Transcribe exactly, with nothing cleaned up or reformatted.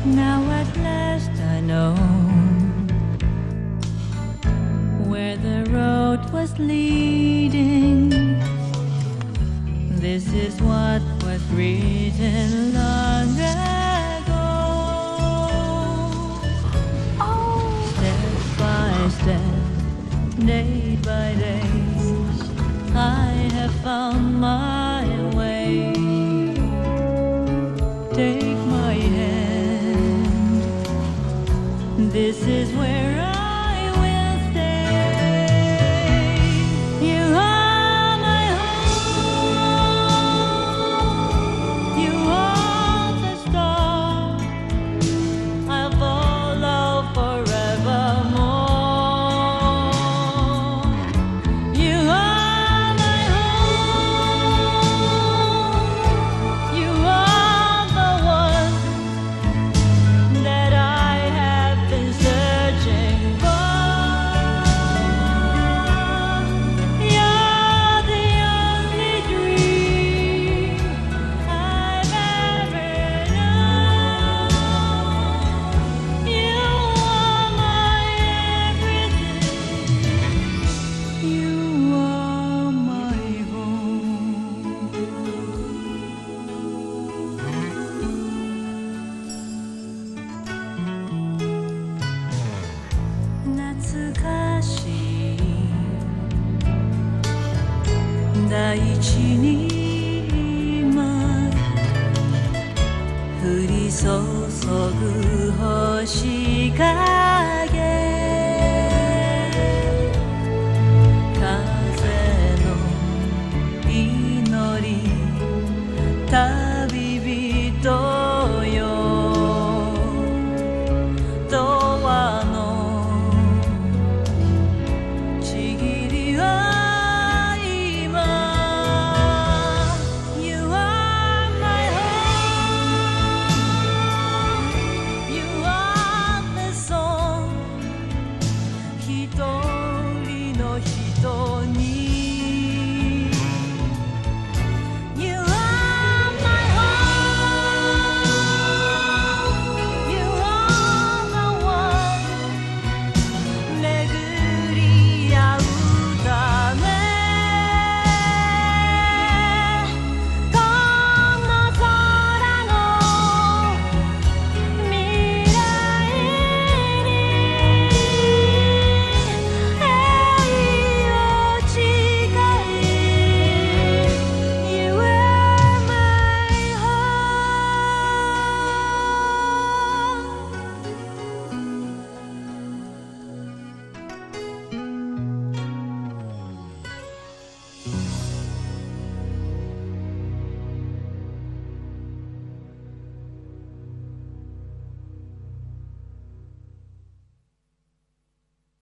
Now at last I know where the road was leading. This is what was written long ago. Oh. Step by step, day by day, I have found my way. Take my hand, this is where I will stay. You are my home, you are the star I'll follow forevermore. You are my home, you are the one that I have been searching for. You're the only dream I've ever known. You are my everything. You are my home. 懐かしい大地に今降り注ぐ星影、風の祈り